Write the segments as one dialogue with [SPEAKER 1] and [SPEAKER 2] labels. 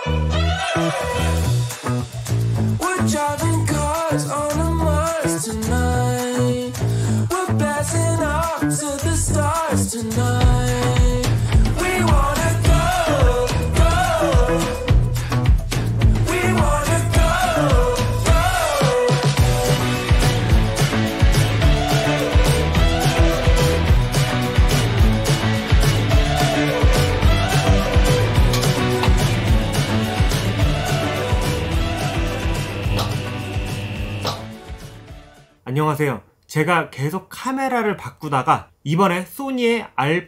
[SPEAKER 1] We're driving cars on a Mars tonight. We're blasting off to the stars tonight. We wanna go, go. We wanna go, go.
[SPEAKER 2] 안녕하세요. 제가 계속 카메라를 바꾸다가 이번에 소니의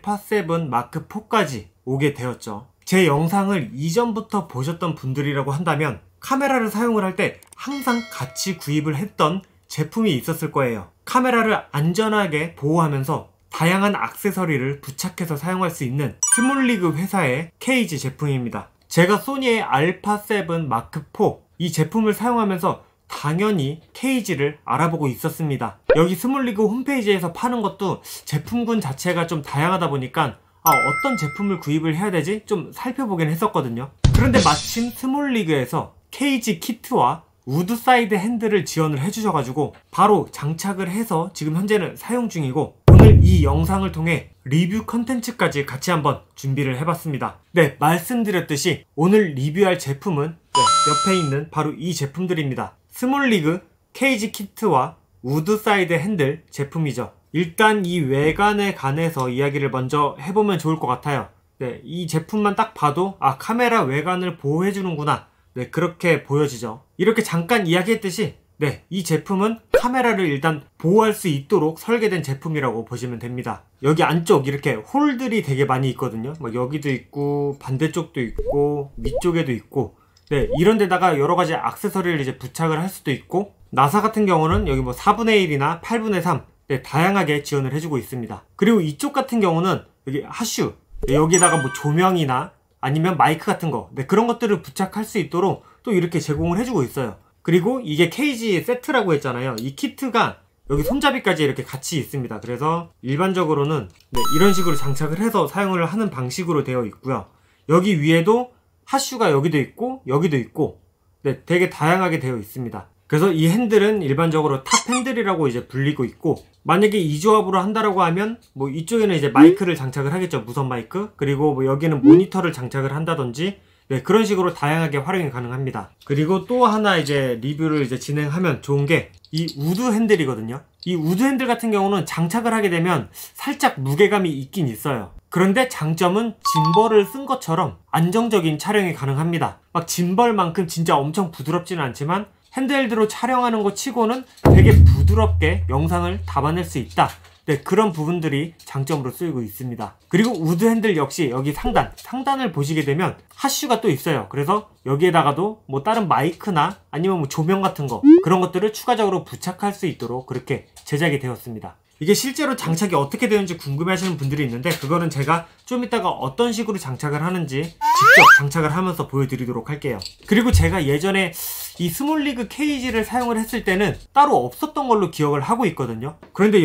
[SPEAKER 2] 알파7 마크4까지 오게 되었죠. 제 영상을 이전부터 보셨던 분들이라고 한다면 카메라를 사용을 할 때 항상 같이 구입을 했던 제품이 있었을 거예요. 카메라를 안전하게 보호하면서 다양한 액세서리를 부착해서 사용할 수 있는 스몰리그 회사의 케이지 제품입니다. 제가 소니의 알파7 마크4 이 제품을 사용하면서 당연히 케이지를 알아보고 있었습니다. 여기 스몰리그 홈페이지에서 파는 것도 제품군 자체가 좀 다양하다 보니까 어떤 제품을 구입을 해야 되지? 좀 살펴보긴 했었거든요. 그런데 마침 스몰리그에서 케이지 키트와 우드 사이드 핸들을 지원을 해주셔가지고 바로 장착을 해서 지금 현재는 사용 중이고, 오늘 이 영상을 통해 리뷰 컨텐츠까지 같이 한번 준비를 해봤습니다. 네, 말씀드렸듯이 오늘 리뷰할 제품은 옆에 있는 바로 이 제품들입니다. 스몰리그 케이지 키트와 우드 사이드 핸들 제품이죠. 일단 이 외관에 관해서 이야기를 먼저 해보면 좋을 것 같아요. 네, 이 제품만 딱 봐도 카메라 외관을 보호해주는구나, 네, 그렇게 보여지죠. 이렇게 잠깐 이야기했듯이 이 제품은 카메라를 일단 보호할 수 있도록 설계된 제품이라고 보시면 됩니다. 여기 안쪽 이렇게 홀들이 되게 많이 있거든요. 여기도 있고 반대쪽도 있고 위쪽에도 있고, 네, 이런 데다가 여러 가지 액세서리를 이제 부착을 할 수도 있고, 나사 같은 경우는 여기 4분의 1이나 8분의 3 네, 다양하게 지원을 해주고 있습니다. 그리고 이쪽 같은 경우는 여기 하슈, 네, 여기다가 조명이나 아니면 마이크 같은 거, 네, 그런 것들을 부착할 수 있도록 또 이렇게 제공을 해주고 있어요. 그리고 이게 케이지 세트라고 했잖아요. 이 키트가 여기 손잡이까지 이렇게 같이 있습니다. 그래서 일반적으로는 이런 식으로 장착을 해서 사용을 하는 방식으로 되어 있고요. 여기 위에도 하슈가 여기도 있고 여기도 있고, 네, 되게 다양하게 되어 있습니다. 그래서 이 핸들은 일반적으로 탑 핸들이라고 이제 불리고 있고, 만약에 이 조합으로 한다라고 하면 이쪽에는 이제 마이크를 장착을 하겠죠. 무선 마이크. 그리고 여기는 모니터를 장착을 한다든지, 네, 그런 식으로 다양하게 활용이 가능합니다. 그리고 또 하나 이제 리뷰를 이제 진행하면 좋은 게 이 우드 핸들이거든요. 이 우드 핸들 같은 경우는 장착을 하게 되면 살짝 무게감이 있긴 있어요. 그런데 장점은 짐벌을 쓴 것처럼 안정적인 촬영이 가능합니다. 막 짐벌만큼 진짜 엄청 부드럽지는 않지만 핸드헬드로 촬영하는 것 치고는 되게 부드럽게 영상을 담아낼 수 있다. 네, 그런 부분들이 장점으로 쓰이고 있습니다. 그리고 우드 핸들 역시 여기 상단을 보시게 되면 하슈가 또 있어요. 그래서 여기에다가도 다른 마이크나 아니면 조명 같은 거, 그런 것들을 추가적으로 부착할 수 있도록 그렇게 제작이 되었습니다. 이게 실제로 장착이 어떻게 되는지 궁금해 하시는 분들이 있는데, 그거는 제가 좀 이따가 어떤 식으로 장착을 하는지 직접 장착을 하면서 보여드리도록 할게요. 그리고 제가 예전에 이 스몰리그 케이지를 사용을 했을 때는 따로 없었던 걸로 기억을 하고 있거든요. 그런데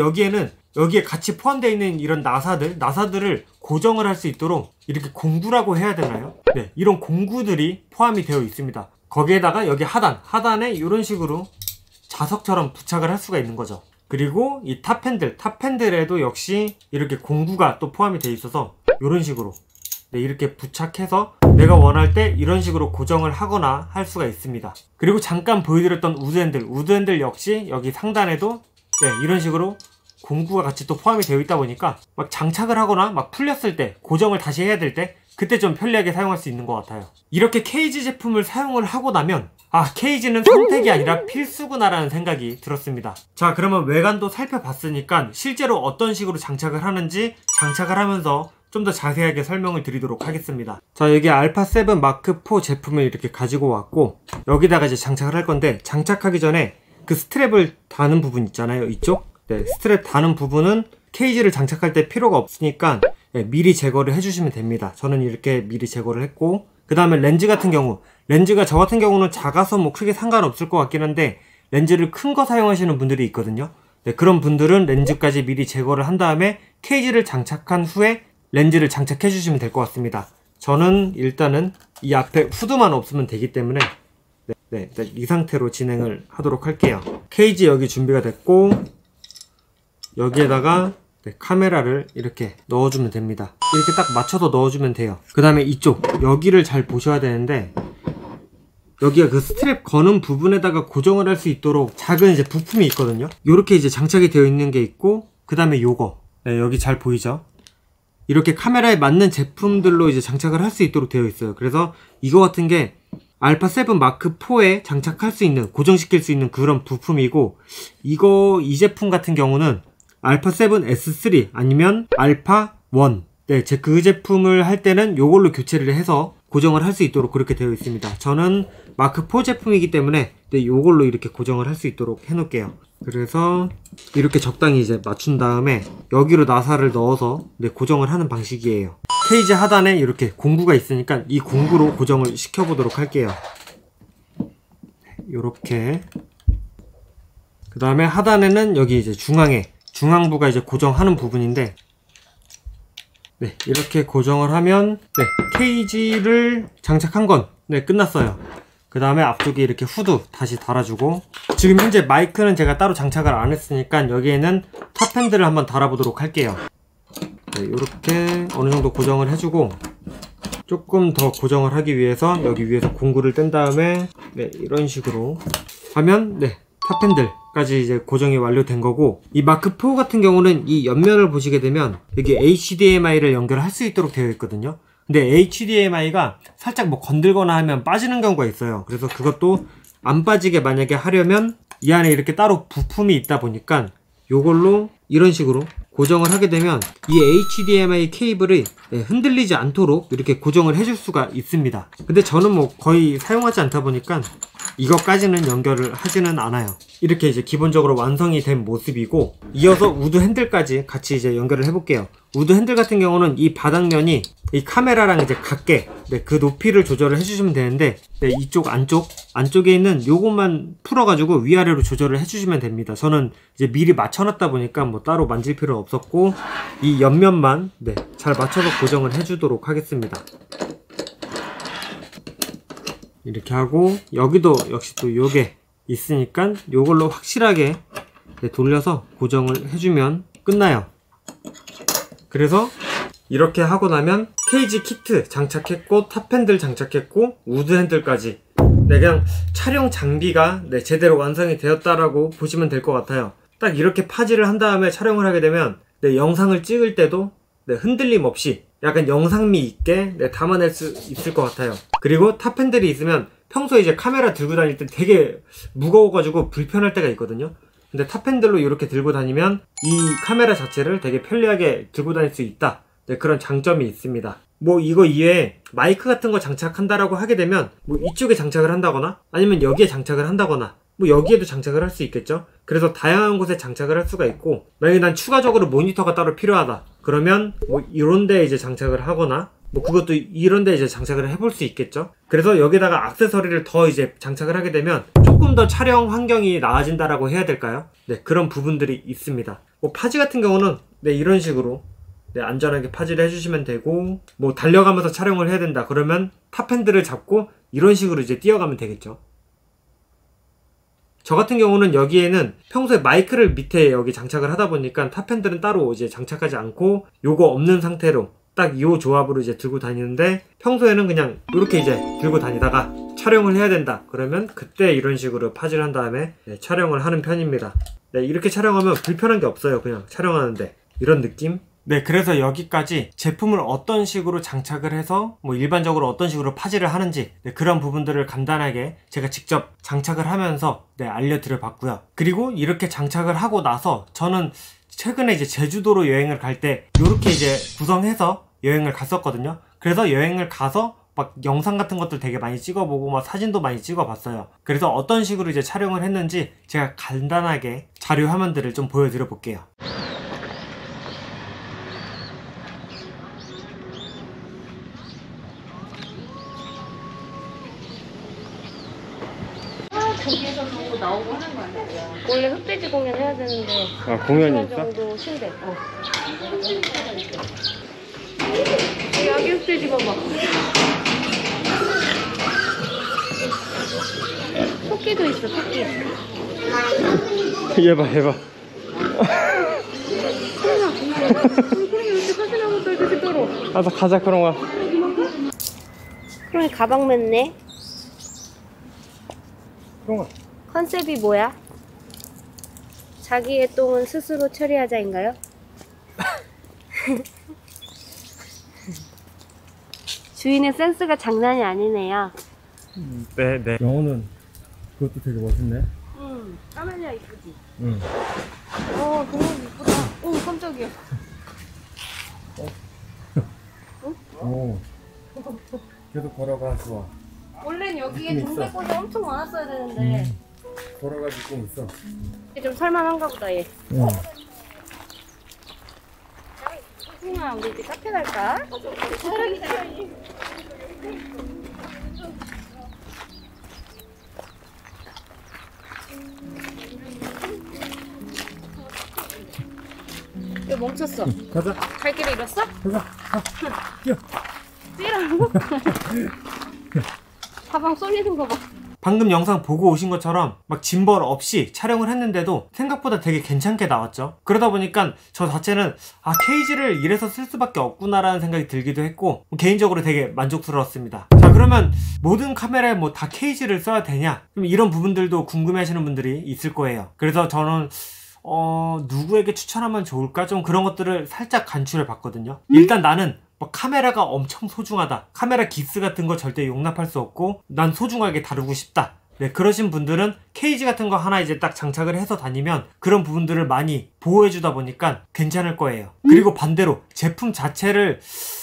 [SPEAKER 2] 여기에 같이 포함되어 있는 이런 나사들을 고정을 할 수 있도록 이렇게 공구라고 해야 되나요? 네, 이런 공구들이 포함이 되어 있습니다. 거기에다가 여기 하단에 이런 식으로 자석처럼 부착을 할 수가 있는 거죠. 그리고 이 탑 핸들에도 역시 이렇게 공구가 또 포함이 되어 있어서 이런 식으로 이렇게 부착해서 내가 원할 때 이런 식으로 고정을 하거나 할 수가 있습니다. 그리고 잠깐 보여드렸던 우드 핸들 역시 여기 상단에도 이런 식으로 공구가 같이 또 포함이 되어 있다 보니까 막 장착을 하거나 막 풀렸을 때 고정을 다시 해야 될 때 그때 좀 편리하게 사용할 수 있는 것 같아요. 이렇게 케이지 제품을 사용을 하고 나면 케이지는 선택이 아니라 필수구나 라는 생각이 들었습니다. 자, 그러면 외관도 살펴봤으니까 실제로 어떤 식으로 장착을 하는지 장착을 하면서 좀 더 자세하게 설명을 드리도록 하겠습니다. 자, 여기 알파7 마크4 제품을 이렇게 가지고 왔고, 여기다가 이제 장착을 할 건데, 장착하기 전에 그 스트랩을 다는 부분 있잖아요, 이쪽. 네, 스트랩 다는 부분은 케이지를 장착할 때 필요가 없으니까 미리 제거를 해주시면 됩니다. 저는 이렇게 미리 제거를 했고, 그 다음에 렌즈 같은 경우, 렌즈가 저 같은 경우는 작아서 뭐 크게 상관없을 것 같긴 한데 렌즈를 큰 거 사용하시는 분들이 있거든요. 네, 그런 분들은 렌즈까지 미리 제거를 한 다음에 케이지를 장착한 후에 렌즈를 장착해 주시면 될 것 같습니다. 저는 일단은 이 앞에 후드만 없으면 되기 때문에 이 상태로 진행을 하도록 할게요. 케이지 여기 준비가 됐고, 여기에다가 카메라를 이렇게 넣어주면 됩니다. 이렇게 딱 맞춰서 넣어주면 돼요. 그 다음에 이쪽 여기를 잘 보셔야 되는데, 여기가 그 스트랩 거는 부분에다가 고정을 할 수 있도록 작은 이제 부품이 있거든요. 요렇게 이제 장착이 되어 있는 게 있고, 그 다음에 요거 여기 잘 보이죠? 이렇게 카메라에 맞는 제품들로 이제 장착을 할 수 있도록 되어 있어요. 그래서 이거 같은 게 알파 7 마크 4에 장착할 수 있는, 고정시킬 수 있는 그런 부품이고, 이 제품 같은 경우는 알파 7 S3 아니면 알파 1, 그 제품을 할 때는 요걸로 교체를 해서 고정을 할 수 있도록 그렇게 되어 있습니다. 저는 마크 4 제품이기 때문에 요걸로 이렇게 고정을 할 수 있도록 해 놓을게요. 그래서 이렇게 적당히 이제 맞춘 다음에 여기로 나사를 넣어서 고정을 하는 방식이에요. 케이지 하단에 이렇게 공구가 있으니까 이 공구로 고정을 시켜 보도록 할게요. 요렇게. 그 다음에 하단에는 여기 이제 중앙부가 이제 고정하는 부분인데, 이렇게 고정을 하면 케이지를 장착한 건 끝났어요. 그 다음에 앞쪽에 이렇게 후드 다시 달아주고, 지금 현재 마이크는 제가 따로 장착을 안 했으니까 여기에는 탑핸들을 한번 달아보도록 할게요. 이렇게 어느 정도 고정을 해주고, 조금 더 고정을 하기 위해서 여기 위에서 공구를 뗀 다음에 이런 식으로 하면 탑핸들까지 이제 고정이 완료된 거고, 이 마크 4 같은 경우는 이 옆면을 보시게 되면 여기 HDMI를 연결할 수 있도록 되어 있거든요. 근데 HDMI가 살짝 뭐 건들거나 하면 빠지는 경우가 있어요. 그래서 그것도 안 빠지게 만약에 하려면 이 안에 이렇게 따로 부품이 있다 보니까 요걸로 이런 식으로 고정을 하게 되면 이 HDMI 케이블이 흔들리지 않도록 이렇게 고정을 해줄 수가 있습니다. 근데 저는 뭐 거의 사용하지 않다 보니까 이것까지는 연결을 하지는 않아요. 이렇게 이제 기본적으로 완성이 된 모습이고, 이어서 우드 핸들까지 같이 이제 연결을 해볼게요. 우드 핸들 같은 경우는 이 바닥면이 이 카메라랑 이제 같게 그 높이를 조절을 해주시면 되는데, 이쪽 안쪽에 있는 요것만 풀어가지고 위아래로 조절을 해주시면 됩니다. 저는 이제 미리 맞춰놨다 보니까 뭐 따로 만질 필요는 없었고, 이 옆면만 잘 맞춰서 고정을 해주도록 하겠습니다. 이렇게 하고, 여기도 역시 또 요게 있으니까 요걸로 확실하게 돌려서 고정을 해주면 끝나요. 그래서 이렇게 하고 나면 케이지 키트 장착했고, 탑핸들 장착했고, 우드 핸들까지 그냥 촬영 장비가 제대로 완성이 되었다라고 보시면 될 것 같아요. 딱 이렇게 파지를 한 다음에 촬영을 하게 되면 영상을 찍을 때도 흔들림 없이 약간 영상미 있게 담아낼 수 있을 것 같아요. 그리고 탑핸들이 있으면 평소에 이제 카메라 들고 다닐 때 되게 무거워가지고 불편할 때가 있거든요. 근데 탑핸들로 이렇게 들고 다니면 이 카메라 자체를 되게 편리하게 들고 다닐 수 있다, 그런 장점이 있습니다. 뭐 이거 이외에 마이크 같은 거 장착한다라고 하게 되면 뭐 이쪽에 장착을 한다거나 아니면 여기에 장착을 한다거나 뭐 여기에도 장착을 할 수 있겠죠. 그래서 다양한 곳에 장착을 할 수가 있고, 만약에 난 추가적으로 모니터가 따로 필요하다 그러면 뭐 이런 데 이제 장착을 하거나, 뭐 그것도 이런 데 이제 장착을 해볼 수 있겠죠. 그래서 여기다가 액세서리를 더 이제 장착을 하게 되면 조금 더 촬영 환경이 나아진다라고 해야 될까요? 그런 부분들이 있습니다. 뭐 파지 같은 경우는 이런 식으로 안전하게 파지를 해주시면 되고, 뭐 달려가면서 촬영을 해야 된다 그러면 탑핸들을 잡고 이런 식으로 이제 뛰어가면 되겠죠. 저 같은 경우는 여기에는 평소에 마이크를 밑에 여기 장착을 하다 보니까 탑핸들은 따로 이제 장착하지 않고 요거 없는 상태로 딱 이 조합으로 이제 들고 다니는데, 평소에는 그냥 이렇게 이제 들고 다니다가 촬영을 해야 된다 그러면 그때 이런 식으로 파지를 한 다음에 촬영을 하는 편입니다. 이렇게 촬영하면 불편한 게 없어요. 그냥 촬영하는데 이런 느낌? 그래서 여기까지 제품을 어떤 식으로 장착을 해서 뭐 일반적으로 어떤 식으로 파지를 하는지 그런 부분들을 간단하게 제가 직접 장착을 하면서 알려드려 봤고요. 그리고 이렇게 장착을 하고 나서 저는 최근에 이제 제주도로 여행을 갈 때 이렇게 이제 구성해서 여행을 갔었거든요. 그래서 여행을 가서 막 영상 같은 것들 되게 많이 찍어보고 막 사진도 많이 찍어봤어요. 그래서 어떤 식으로 이제 촬영을 했는지 제가 간단하게 자료 화면들을 좀 보여드려 볼게요.
[SPEAKER 3] 저기에서 보고 나오고 하는 거 아니야? 원래 흑돼지 공연 해야 되는데.
[SPEAKER 2] 아, 공연이 있어?
[SPEAKER 3] 정도 쉰대. 아기 흑돼지 봐봐. 토끼도 있어, 토끼.
[SPEAKER 2] 얘봐.
[SPEAKER 3] 그럼 왜 이렇게 사진하고 떨듯이 떨어?
[SPEAKER 2] 알았어, 가자, 그럼.
[SPEAKER 3] 그럼 가방 맸네.
[SPEAKER 2] 그럼.
[SPEAKER 3] 컨셉이 뭐야? 자기의 똥은 스스로 처리하자인가요? 주인의 센스가 장난이 아니네요.
[SPEAKER 2] 네. 영어는 그것도 되게 멋있네.
[SPEAKER 3] 까만이야 이쁘지?
[SPEAKER 2] 응.
[SPEAKER 3] 너무 이쁘다. 오, 깜짝이야.
[SPEAKER 2] 오. 계속 걸어가, 좋아.
[SPEAKER 3] 원래는 여기에
[SPEAKER 2] 느낌 있어.
[SPEAKER 3] 동백꽃이 엄청 많았어야 되는데
[SPEAKER 2] 걸어가지고 있어.
[SPEAKER 3] 좀 살만한가 보다 얘.
[SPEAKER 2] 응.
[SPEAKER 3] 승아, 우리 이제 카페 갈까? 왜 멈췄어?
[SPEAKER 2] 가자.
[SPEAKER 3] 갈 길을 잃었어?
[SPEAKER 2] 가자. 뛰어.
[SPEAKER 3] 뛰라고? 가방 쏠리는 거 봐.
[SPEAKER 2] 방금 영상 보고 오신 것처럼 막 짐벌 없이 촬영을 했는데도 생각보다 되게 괜찮게 나왔죠. 그러다 보니까 저 자체는 케이지를 이래서 쓸 수밖에 없구나라는 생각이 들기도 했고 개인적으로 되게 만족스러웠습니다. 자, 그러면 모든 카메라에 뭐 다 케이지를 써야 되냐? 좀 이런 부분들도 궁금해 하시는 분들이 있을 거예요. 그래서 저는 누구에게 추천하면 좋을까? 좀 그런 것들을 살짝 간추려 봤거든요. 일단 나는 카메라가 엄청 소중하다, 카메라 기스 같은 거 절대 용납할 수 없고 난 소중하게 다루고 싶다, 네, 그러신 분들은 케이지 같은 거 하나 이제 딱 장착을 해서 다니면 그런 부분들을 많이 보호해주다 보니까 괜찮을 거예요. 그리고 반대로 제품 자체를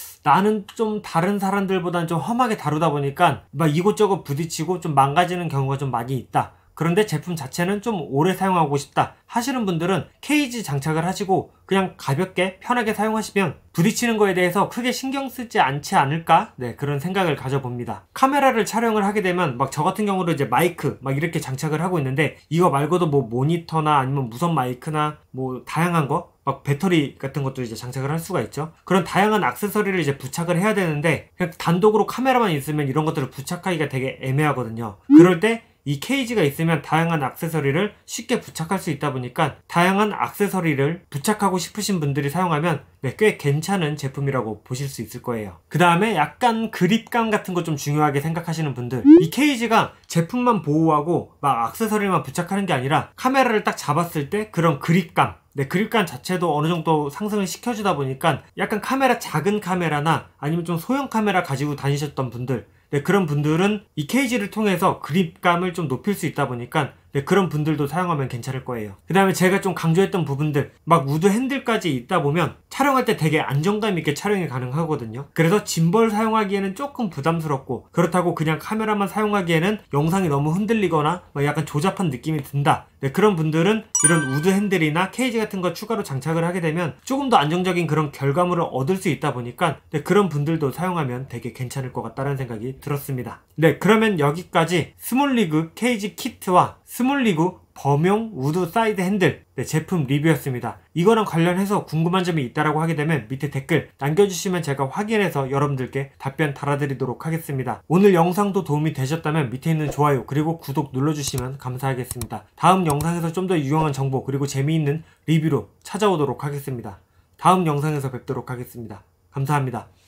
[SPEAKER 2] 나는 좀 다른 사람들보다는 좀 험하게 다루다 보니까 막 이곳저곳 부딪히고 좀 망가지는 경우가 좀 많이 있다, 그런데 제품 자체는 좀 오래 사용하고 싶다 하시는 분들은 케이지 장착을 하시고 그냥 가볍게 편하게 사용하시면 부딪히는 거에 대해서 크게 신경 쓰지 않지 않을까? 네, 그런 생각을 가져봅니다. 카메라를 촬영을 하게 되면 막 저 같은 경우도 이제 마이크 막 이렇게 장착을 하고 있는데 이거 말고도 뭐 모니터나 아니면 무선 마이크나 뭐 다양한 거 막 배터리 같은 것도 이제 장착을 할 수가 있죠. 그런 다양한 액세서리를 이제 부착을 해야 되는데 그냥 단독으로 카메라만 있으면 이런 것들을 부착하기가 되게 애매하거든요. 그럴 때 이 케이지가 있으면 다양한 액세서리를 쉽게 부착할 수 있다 보니까 다양한 액세서리를 부착하고 싶으신 분들이 사용하면 네, 꽤 괜찮은 제품이라고 보실 수 있을 거예요. 그 다음에 약간 그립감 같은 거 좀 중요하게 생각하시는 분들, 이 케이지가 제품만 보호하고 막 액세서리만 부착하는 게 아니라 카메라를 딱 잡았을 때 그런 그립감, 네, 그립감 자체도 어느 정도 상승을 시켜주다 보니까 약간 작은 카메라나 아니면 좀 소형 카메라 가지고 다니셨던 분들, 네, 그런 분들은 이 케이지를 통해서 그립감을 좀 높일 수 있다 보니까 네, 그런 분들도 사용하면 괜찮을 거예요. 그 다음에 제가 좀 강조했던 부분들, 막 우드 핸들까지 있다 보면 촬영할 때 되게 안정감 있게 촬영이 가능하거든요. 그래서 짐벌 사용하기에는 조금 부담스럽고 그렇다고 그냥 카메라만 사용하기에는 영상이 너무 흔들리거나 막 약간 조잡한 느낌이 든다, 네, 그런 분들은 이런 우드 핸들이나 케이지 같은 거 추가로 장착을 하게 되면 조금 더 안정적인 그런 결과물을 얻을 수 있다 보니까 네, 그런 분들도 사용하면 되게 괜찮을 것 같다는 생각이 들었습니다. 네, 그러면 여기까지 스몰리그 케이지 키트와 스몰리그 범용 우드 사이드 핸들 네, 제품 리뷰였습니다. 이거랑 관련해서 궁금한 점이 있다라고 하게 되면 밑에 댓글 남겨주시면 제가 확인해서 여러분들께 답변 달아드리도록 하겠습니다. 오늘 영상도 도움이 되셨다면 밑에 있는 좋아요 그리고 구독 눌러주시면 감사하겠습니다. 다음 영상에서 좀 더 유용한 정보 그리고 재미있는 리뷰로 찾아오도록 하겠습니다. 다음 영상에서 뵙도록 하겠습니다. 감사합니다.